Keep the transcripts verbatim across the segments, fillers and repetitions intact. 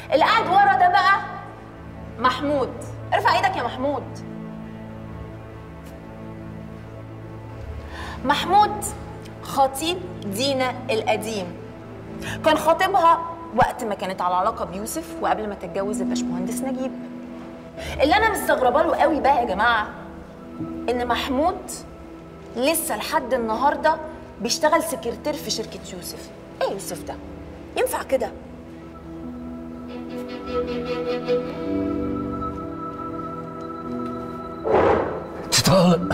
اللي قاعد ورا ده بقى محمود. ارفع ايدك يا محمود. محمود خطيب دينا القديم، كان خاطبها وقت ما كانت على علاقه بيوسف وقبل ما تتجوز الباشمهندس نجيب. اللي انا مستغربه له قوي بقى يا جماعه ان محمود لسه لحد النهارده بيشتغل سكرتير في شركه يوسف. ايه يوسف ده؟ ينفع كده؟ طارق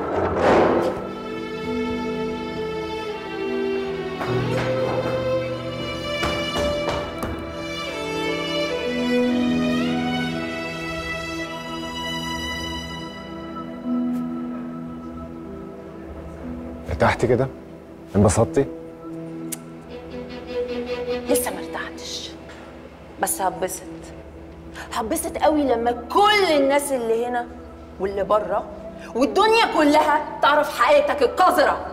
ارتحتي كده؟ انبسطتي؟ لسه ما ارتحتش، بس هبسط هبسط قوي لما كل الناس اللي هنا واللي بره والدنيا كلها تعرف حقيقتك القذرة.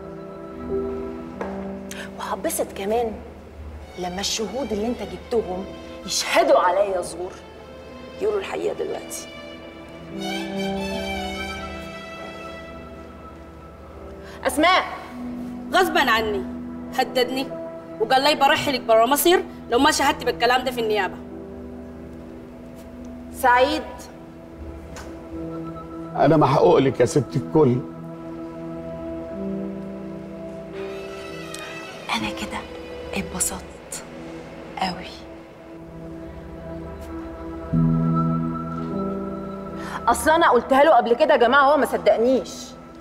وهبسط كمان لما الشهود اللي انت جبتهم يشهدوا عليا زور يقولوا الحقيقة دلوقتي. أسماء غصبا عني هددني وقال لي برحلك برا مصر لو ما شهدتي بالكلام ده في النيابة. سعيد أنا محقوق لك يا ست الكل. أنا كده اتبسطت قوي. أصل أنا قلتها له قبل كده يا جماعة هو ما صدقنيش.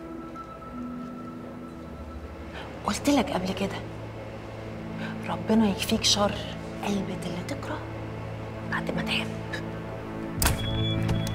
قلت لك قبل كده ربنا يكفيك شر قلبة اللي تكره بعد ما تحب.